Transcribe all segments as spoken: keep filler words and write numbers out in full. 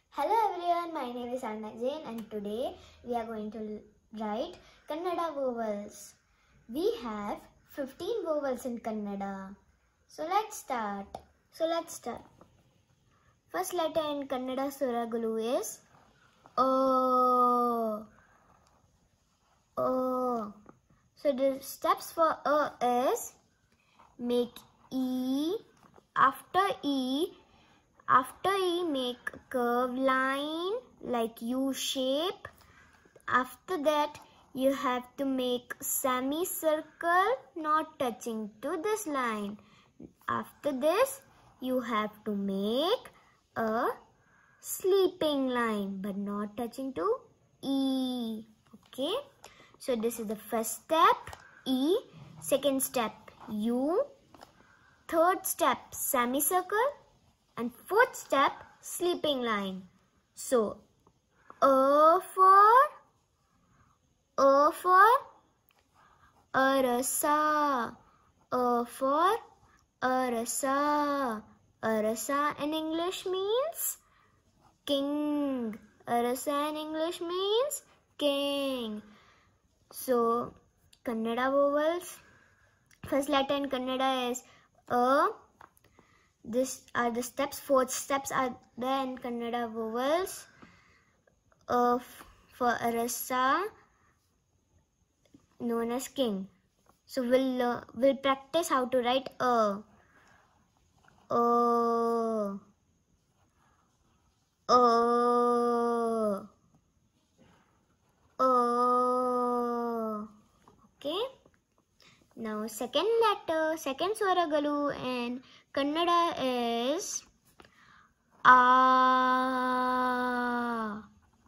Hello everyone, my name is Anna Jain and today we are going to write Kannada vowels. We have fifteen vowels in Kannada. So let's start. So let's start. First letter in Kannada Swaragalu is O. O. So the steps for O is make E. After E, After E, make a curved line like U shape. After that, you have to make semicircle not touching to this line. After this, you have to make a sleeping line but not touching to E. Okay. So this is the first step, E. Second step, U. Third step, semicircle. And fourth step, sleeping line. So, A for, A for, Arasa. A for, Arasa. Arasa in English means king. Arasa in English means king. So, Kannada vowels. First letter in Kannada is A. These are the steps. Fourth steps are there in Kannada vowels. Uh, for Arasa, known as king. So we'll uh, we'll practice how to write A. A. A. A. Okay. Now second letter, second Swaragalu in Kannada is A.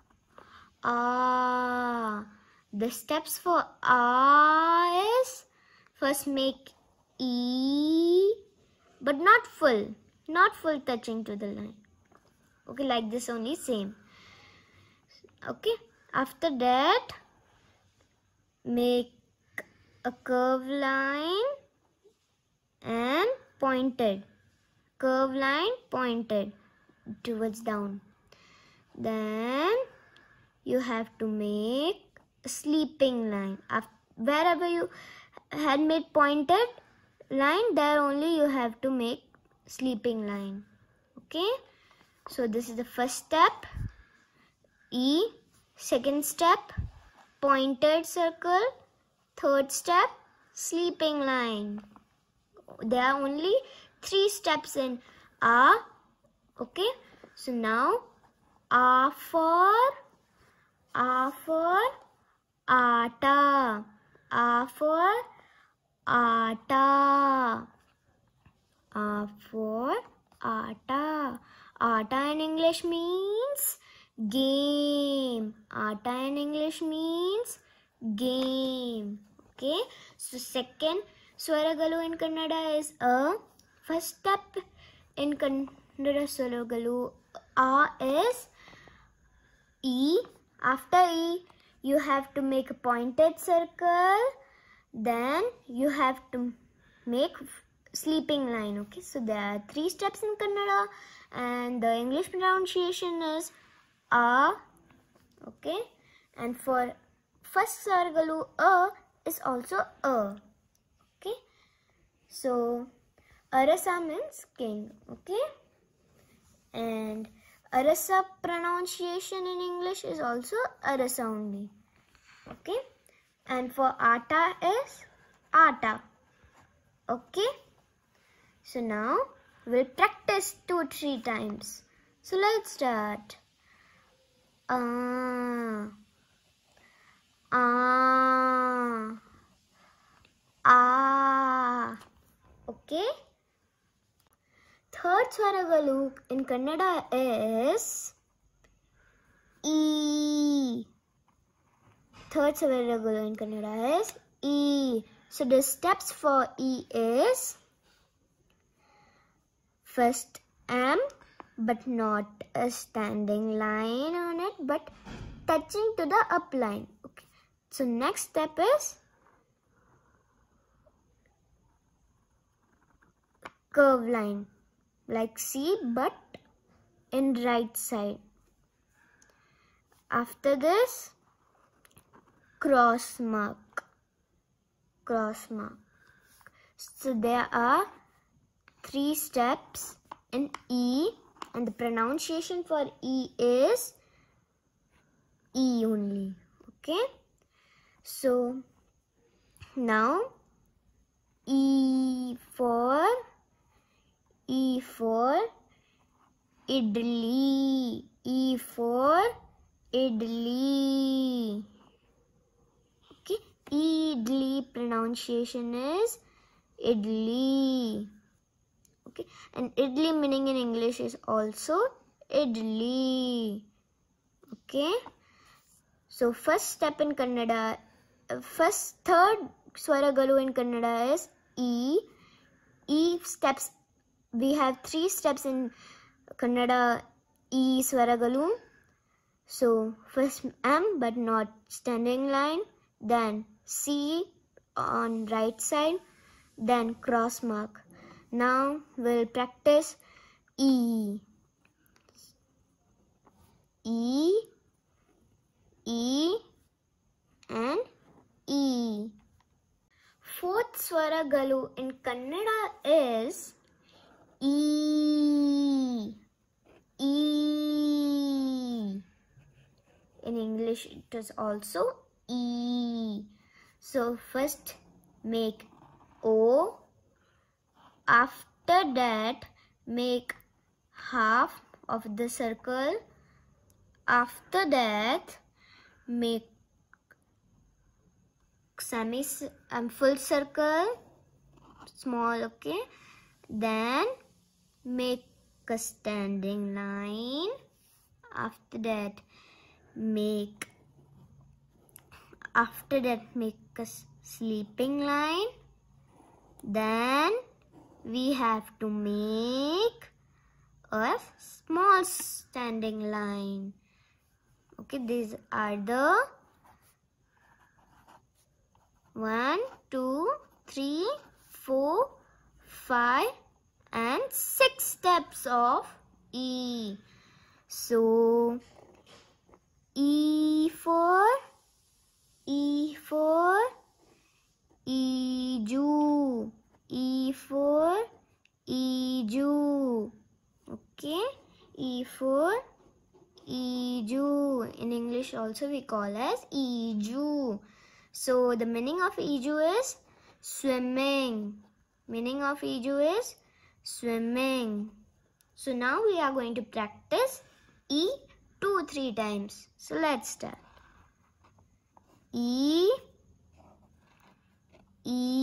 A. The steps for A is first make E, but not full, not full touching to the line. Okay, like this only, same. Okay, after that, make a curved line and pointed. Curved line pointed towards down. Then you have to make a sleeping line. After, wherever you had made pointed line, there only you have to make sleeping line. Okay. So this is the first step, E. Second step, pointed circle. Third step, sleeping line. There are only three steps in A. Okay. So now A for, A for Aata. A for Aata. A for Aata. Aata in English means game. Aata in English means game. Okay. So second Swaragalu in Kannada is A. First step in Kannada Swaragalu A is E. After E, you have to make a pointed circle. Then you have to make sleeping line. Okay. So there are three steps in Kannada and the English pronunciation is A. Okay. And for first Swaragalu, A is also A. Okay. So Arasa means king. Okay. And Arasa pronunciation in English is also Arasa only. Okay. And for Aata is Aata. Okay. So now we'll practice two, three times. So let's start. Ah. Ah. Ah. Okay. Third Swaragalu in Kannada is E. Third Swaragalu in Kannada is E. So the steps for E is first M, but not a standing line on it, but touching to the up line. Okay. So next step is curve line like C but in right side. After this, cross mark. Cross mark. So there are three steps in E, and the pronunciation for E is E only. Okay. So now E for E for idli. E for idli. Okay. Idli pronunciation is idli. Okay. And idli meaning in English is also idli. Okay. So first step in Kannada, first third Swaragalu in Kannada is E. E steps, we have three steps in Kannada E Swaragalu. So first M but not standing line, then C on right side, then cross mark. Now we'll practice E. E, E and E. Fourth Swaragalu in Kannada is E. E. In English it is also E. So first make O. After that make half of the circle. After that make semi um, full circle, small, okay. Then make a standing line. After that make after that make a sleeping line. Then we have to make a small standing line. Okay, these are the one, two, three, four, five and six steps of E. So E for E for Iju. E for Iju. Okay, E for Iju. In English also we call as Iju. So the meaning of Iju is swimming. Meaning of Iju is swimming. So now we are going to practice E two, three times. So let's start. E, E,